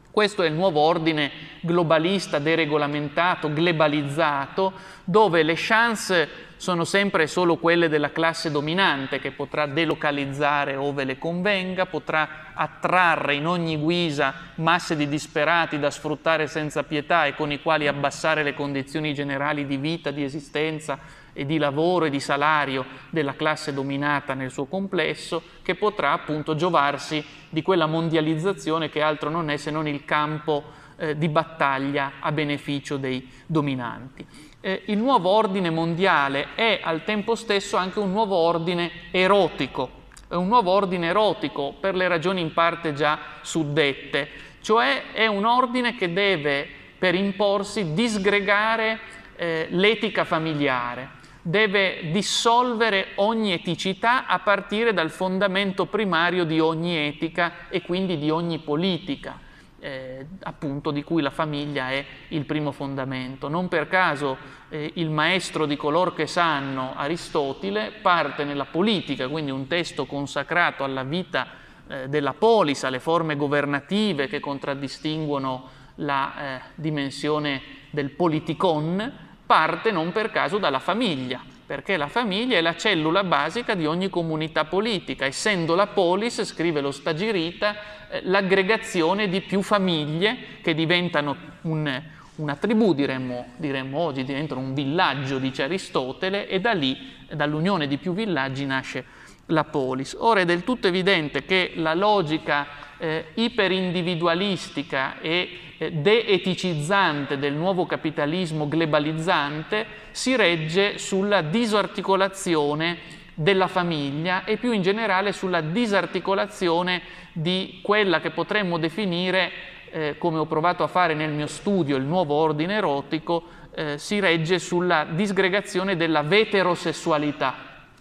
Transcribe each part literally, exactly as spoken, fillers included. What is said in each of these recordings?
Questo è il nuovo ordine globalista, deregolamentato, globalizzato, dove le chance sono sempre solo quelle della classe dominante, che potrà delocalizzare ove le convenga, potrà attrarre in ogni guisa masse di disperati da sfruttare senza pietà e con i quali abbassare le condizioni generali di vita, di esistenza e di lavoro e di salario della classe dominata nel suo complesso, che potrà appunto giovarsi di quella mondializzazione che altro non è se non il campo eh, di battaglia a beneficio dei dominanti. Eh, il nuovo ordine mondiale è al tempo stesso anche un nuovo ordine erotico, è un nuovo ordine erotico per le ragioni in parte già suddette, cioè è un ordine che deve per imporsi disgregare eh, l'etica familiare, deve dissolvere ogni eticità a partire dal fondamento primario di ogni etica e quindi di ogni politica, eh, appunto di cui la famiglia è il primo fondamento. Non per caso eh, il maestro di color che sanno, Aristotele, parte nella politica, quindi un testo consacrato alla vita eh, della polis, alle forme governative che contraddistinguono la eh, dimensione del politikon, parte non per caso dalla famiglia, perché la famiglia è la cellula basica di ogni comunità politica, essendo la polis, scrive lo Stagirita, eh, l'aggregazione di più famiglie che diventano un, una tribù, diremmo, diremmo oggi, diventano un villaggio, dice Aristotele, e da lì, dall'unione di più villaggi, nasce la polis. Ora è del tutto evidente che la logica eh, iperindividualistica e de-eticizzante del nuovo capitalismo globalizzante si regge sulla disarticolazione della famiglia e più in generale sulla disarticolazione di quella che potremmo definire, eh, come ho provato a fare nel mio studio, il nuovo ordine erotico, eh, si regge sulla disgregazione della veterosessualità.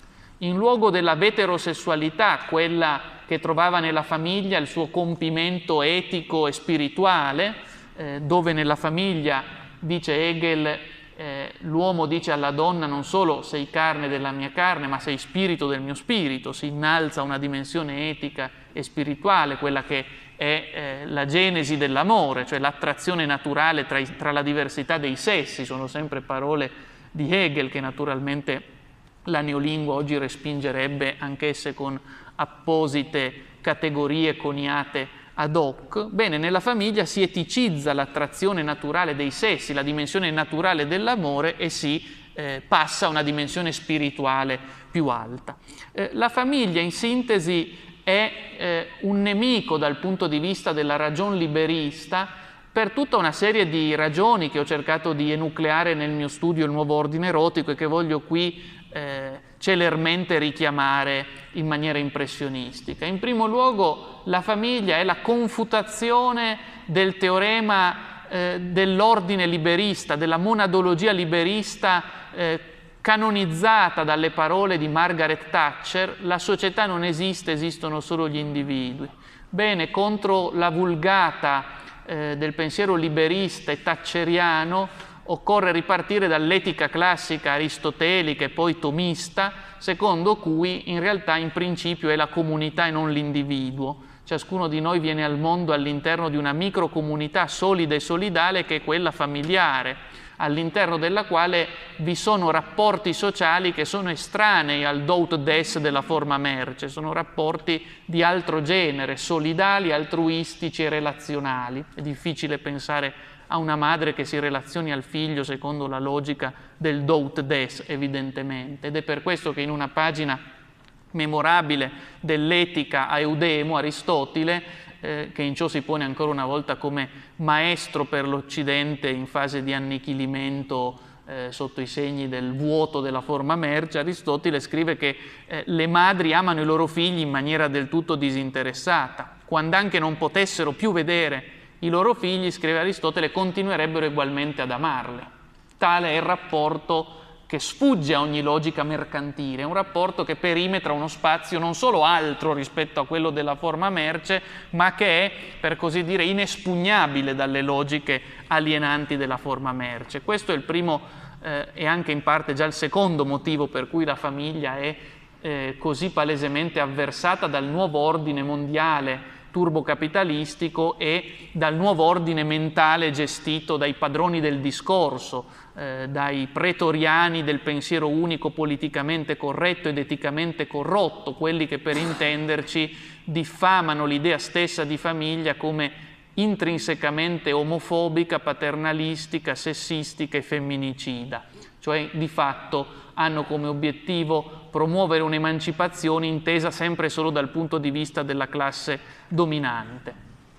In luogo della veterosessualità, quella che trovava nella famiglia il suo compimento etico e spirituale, eh, dove nella famiglia, dice Hegel, eh, l'uomo dice alla donna non solo sei carne della mia carne, ma sei spirito del mio spirito, si innalza una dimensione etica e spirituale, quella che è eh, la genesi dell'amore, cioè l'attrazione naturale tra, i, tra la diversità dei sessi, sono sempre parole di Hegel che naturalmente la neolingua oggi respingerebbe anch'esse con apposite categorie coniate ad hoc. Bene, nella famiglia si eticizza l'attrazione naturale dei sessi, la dimensione naturale dell'amore e si eh, passa a una dimensione spirituale più alta. Eh, la famiglia, in sintesi, è eh, un nemico dal punto di vista della ragion liberista per tutta una serie di ragioni che ho cercato di enucleare nel mio studio Il nuovo ordine erotico e che voglio qui Eh, celermente richiamare in maniera impressionistica. In primo luogo, la famiglia è la confutazione del teorema eh, dell'ordine liberista, della monadologia liberista eh, canonizzata dalle parole di Margaret Thatcher: la società non esiste, esistono solo gli individui. Bene, contro la vulgata eh, del pensiero liberista e thatcheriano occorre ripartire dall'etica classica aristotelica e poi tomista, secondo cui in realtà in principio è la comunità e non l'individuo. Ciascuno di noi viene al mondo all'interno di una microcomunità solida e solidale che è quella familiare, all'interno della quale vi sono rapporti sociali che sono estranei al do ut des della forma merce, sono rapporti di altro genere, solidali, altruistici e relazionali. È difficile pensare a una madre che si relazioni al figlio secondo la logica del do ut des, evidentemente. Ed è per questo che in una pagina memorabile dell'Etica a Eudemo, Aristotele, eh, che in ciò si pone ancora una volta come maestro per l'Occidente in fase di annichilimento eh, sotto i segni del vuoto della forma merce, Aristotele scrive che eh, le madri amano i loro figli in maniera del tutto disinteressata. Quando anche non potessero più vedere i loro figli, scrive Aristotele, continuerebbero ugualmente ad amarle. Tale è il rapporto che sfugge a ogni logica mercantile, è un rapporto che perimetra uno spazio non solo altro rispetto a quello della forma merce, ma che è, per così dire, inespugnabile dalle logiche alienanti della forma merce. Questo è il primo eh, e anche in parte già il secondo motivo per cui la famiglia è eh, così palesemente avversata dal nuovo ordine mondiale turbocapitalistico e dal nuovo ordine mentale gestito dai padroni del discorso, eh, dai pretoriani del pensiero unico politicamente corretto ed eticamente corrotto, quelli che per intenderci diffamano l'idea stessa di famiglia come intrinsecamente omofobica, paternalistica, sessistica e femminicida, cioè di fatto hanno come obiettivo promuovere un'emancipazione intesa sempre solo dal punto di vista della classe dominante.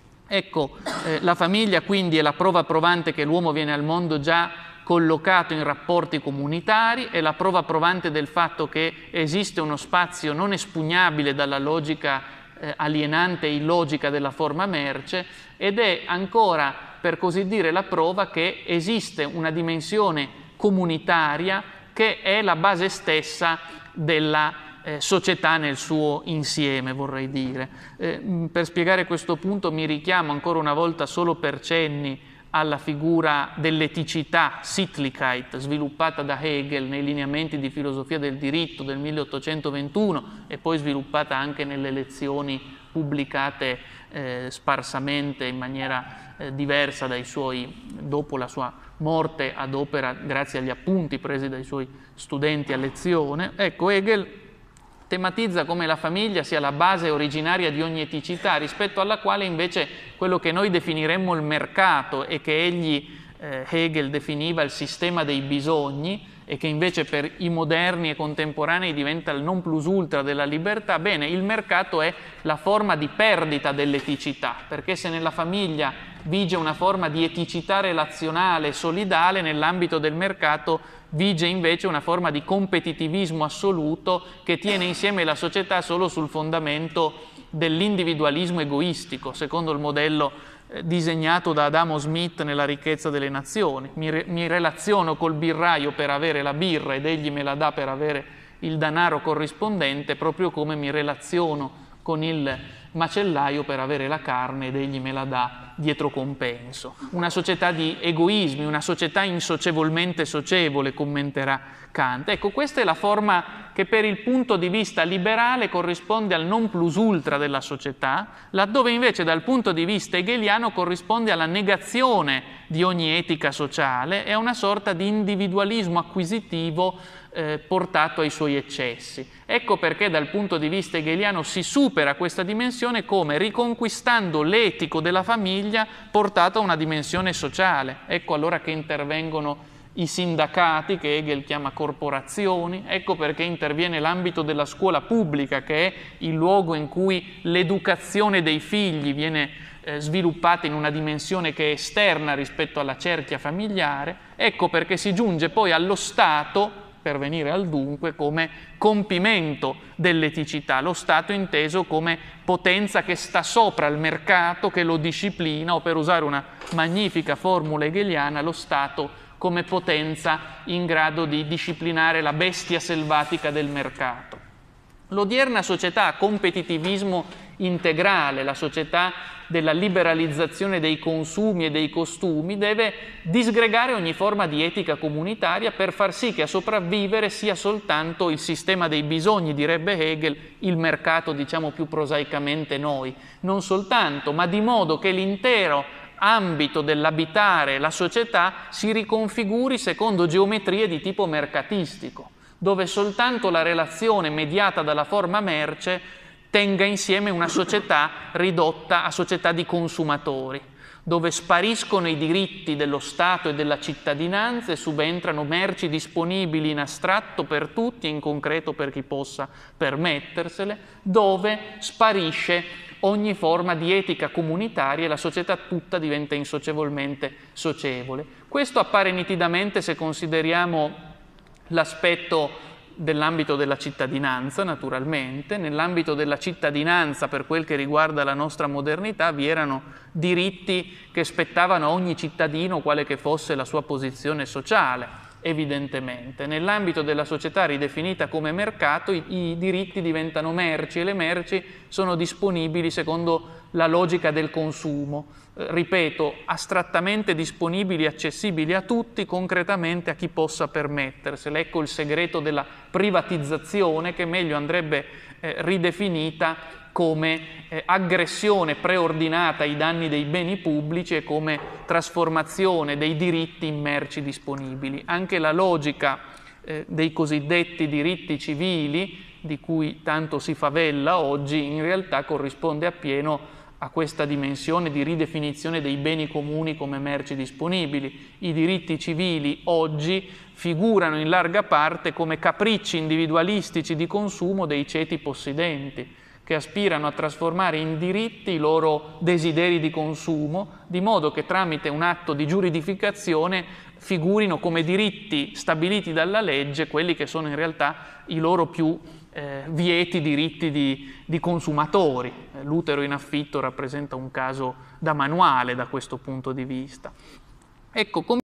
Ecco, eh, la famiglia quindi è la prova provante che l'uomo viene al mondo già collocato in rapporti comunitari, è la prova provante del fatto che esiste uno spazio non espugnabile dalla logica eh, alienante e illogica della forma merce, ed è ancora, per così dire, la prova che esiste una dimensione comunitaria che è la base stessa della eh, società nel suo insieme, vorrei dire. Eh, per spiegare questo punto mi richiamo ancora una volta solo per cenni alla figura dell'eticità, Sittlichkeit, sviluppata da Hegel nei lineamenti di filosofia del diritto del milleottocentoventuno e poi sviluppata anche nelle lezioni pubblicate eh, sparsamente in maniera eh, diversa dai suoi, dopo la sua morte ad opera, grazie agli appunti presi dai suoi studenti a lezione. Ecco, Hegel tematizza come la famiglia sia la base originaria di ogni eticità, rispetto alla quale invece quello che noi definiremmo il mercato e che egli, eh, Hegel, definiva il sistema dei bisogni e che invece per i moderni e contemporanei diventa il non plus ultra della libertà, bene, il mercato è la forma di perdita dell'eticità, perché se nella famiglia vige una forma di eticità relazionale solidale, nell'ambito del mercato vige invece una forma di competitivismo assoluto che tiene insieme la società solo sul fondamento dell'individualismo egoistico, secondo il modello eh, disegnato da Adamo Smith nella Ricchezza delle Nazioni. Mi, re, mi relaziono col birraio per avere la birra ed egli me la dà per avere il denaro corrispondente, proprio come mi relaziono con il macellaio per avere la carne ed egli me la dà dietro compenso. Una società di egoismi, una società insocevolmente socievole, commenterà Kant. Ecco, questa è la forma che per il punto di vista liberale corrisponde al non plus ultra della società, laddove invece dal punto di vista hegeliano corrisponde alla negazione di ogni etica sociale e a una sorta di individualismo acquisitivo eh, portato ai suoi eccessi. Ecco perché dal punto di vista hegeliano si supera questa dimensione come riconquistando l'etico della famiglia portato a una dimensione sociale. Ecco allora che intervengono i sindacati, che Hegel chiama corporazioni, ecco perché interviene l'ambito della scuola pubblica, che è il luogo in cui l'educazione dei figli viene eh, sviluppata in una dimensione che è esterna rispetto alla cerchia familiare, ecco perché si giunge poi allo Stato, per venire al dunque, come compimento dell'eticità, lo Stato inteso come potenza che sta sopra il mercato, che lo disciplina, o per usare una magnifica formula hegeliana, lo Stato come potenza in grado di disciplinare la bestia selvatica del mercato. L'odierna società a competitivismo integrale, la società della liberalizzazione dei consumi e dei costumi, deve disgregare ogni forma di etica comunitaria per far sì che a sopravvivere sia soltanto il sistema dei bisogni, direbbe Hegel, il mercato, diciamo più prosaicamente noi. Non soltanto, ma di modo che l'intero ambito dell'abitare la società si riconfiguri secondo geometrie di tipo mercatistico, dove soltanto la relazione mediata dalla forma merce tenga insieme una società ridotta a società di consumatori, dove spariscono i diritti dello Stato e della cittadinanza e subentrano merci disponibili in astratto per tutti e in concreto per chi possa permettersele, dove sparisce ogni forma di etica comunitaria e la società tutta diventa insocevolmente socievole. Questo appare nitidamente se consideriamo l'aspetto dell'ambito della cittadinanza, naturalmente. Nell'ambito della cittadinanza, per quel che riguarda la nostra modernità, vi erano diritti che spettavano a ogni cittadino, quale che fosse la sua posizione sociale, evidentemente. Nell'ambito della società ridefinita come mercato, i, i diritti diventano merci e le merci sono disponibili secondo la logica del consumo. Eh, ripeto, astrattamente disponibili e accessibili a tutti, concretamente a chi possa permettersele. Ecco il segreto della privatizzazione che meglio andrebbe eh, ridefinita come eh, aggressione preordinata ai danni dei beni pubblici e come trasformazione dei diritti in merci disponibili. Anche la logica eh, dei cosiddetti diritti civili, di cui tanto si favella oggi, in realtà corrisponde appieno a questa dimensione di ridefinizione dei beni comuni come merci disponibili. I diritti civili oggi figurano in larga parte come capricci individualistici di consumo dei ceti possidenti, che aspirano a trasformare in diritti i loro desideri di consumo, di modo che tramite un atto di giuridificazione figurino come diritti stabiliti dalla legge quelli che sono in realtà i loro più eh, vieti diritti di, di consumatori. L'utero in affitto rappresenta un caso da manuale da questo punto di vista. Ecco,